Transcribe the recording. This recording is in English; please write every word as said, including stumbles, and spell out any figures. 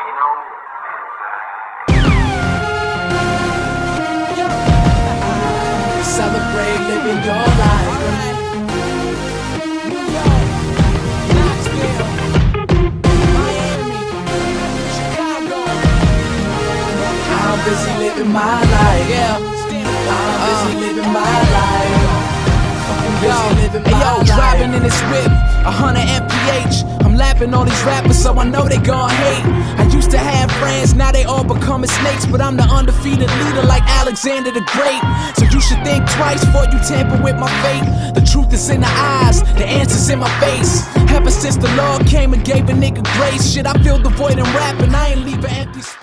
you know. Celebrate living your life. New York, Knoxville, Miami, Chicago. I'm busy living my life. Yeah, I'm busy living my life. I'm busy living my life. Hey yo, driving in this whip, a hundred M P H. I'm lapping all these rappers, so I know they gon' hate. I used to have friends, now they all becoming snakes, but I'm the undefeated leader like Alexander the Great. So you should think twice before you tamper with my fate. The truth is in the eyes, the answer's in my face. Ever since the Lord came and gave a nigga grace, shit, I filled the void in rap and I ain't leaving empty space.